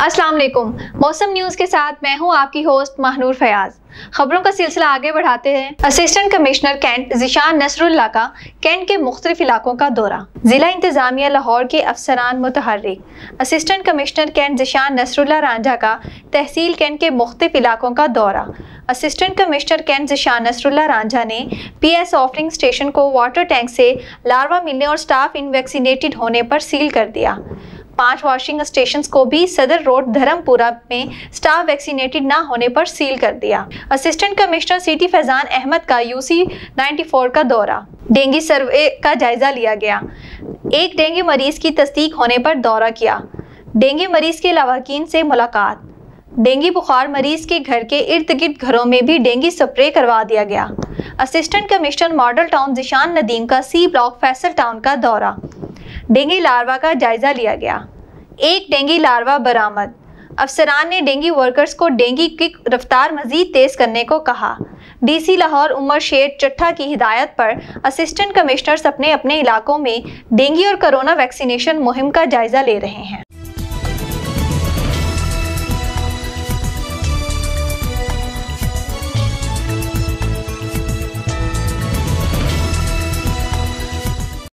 अस्सलाम वालेकुम। मौसम न्यूज के साथ मैं हूं आपकी होस्ट महनूर फयाज। खबरों का सिलसिला आगे बढ़ाते हैं। Assistant commissioner Cantt Zeeshan Nasrullah का कैंट के मुख्तलिफ इलाकों का दौरा। जिला इंतजामिया लाहौर के अफसरान मुतहर्रिक assistant commissioner Cantt Zeeshan Nasrullah Ranjha का तहसील कैंट के मुख्तलिफ इलाकों का दौरा। Assistant commissioner Cantt Zeeshan Nasrullah Ranjha ने PS ऑफरिंग स्टेशन को वाटर टैंक से लार्वा मिलने और स्टाफ इनवैक्सीनेटेड होने पर सील कर दिया। 5 वॉशिंग स्टेशंस को भी सदर रोड धर्मपुरा में स्टाफ वैक्सीनेटेड ना होने पर सील कर दिया। Assistant commissioner city Faizan Ahmed का UC 94 का दौरा। डेंगू सर्वे का जायजा लिया गया। एक डेंगू मरीज की तस्दीक होने पर दौरा किया। डेंगू मरीज के लवाकिन से मुलाकात। डेंगू बुखार मरीज के घर के इर्द गिर्द घरों में भी डेंगू स्प्रे करवा दिया गया। Assistant commissioner model town Zeeshan Nadeem का C ब्लॉक फैसल टाउन का दौरा। डेंगू लार्वा का जायजा लिया गया। एक डेंगू लार्वा बरामद। अफसरान ने डेंगू वर्कर्स को डेंगू की रफ्तार मजीद तेज करने को कहा। DC लाहौर उमर शेर चट्ठा की हिदायत पर असिस्टेंट कमिश्नर्स अपने अपने इलाकों में डेंगू और कोरोना वैक्सीनेशन मुहिम का जायजा ले रहे हैं।